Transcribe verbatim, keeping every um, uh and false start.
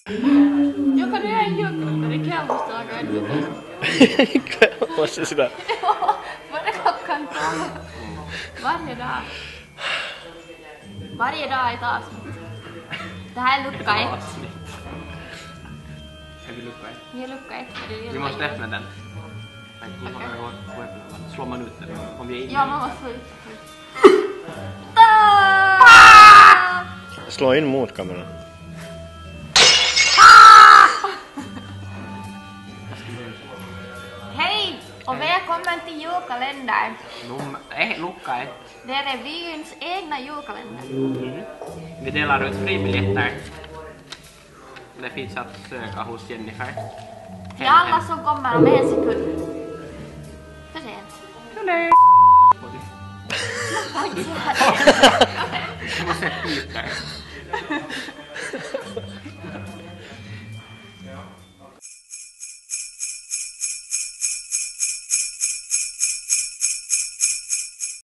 Joka nu är en julkalender. Ikväll måste laga en julkalender. Ikväll måste sådär. Ja, varje klockan tolv. Varje dag. Varje dag ett avsnitt. Det här är lucka ett. Är vi lucka ett? Vi är lucka ett. Vi måste öppna den. Slår man ut den om vi är inne? Ja, man måste få ut. Slå in mot kameran. Hej och välkommen till julkalender. Num- eh, lucka ett. Det är revyns egna julkalender. Mm. Vi delar ut fribiljetter. Det finns att söka hos Jennifer. Till alla som kommer om en sekund. För sent. Du måste sätta ut där.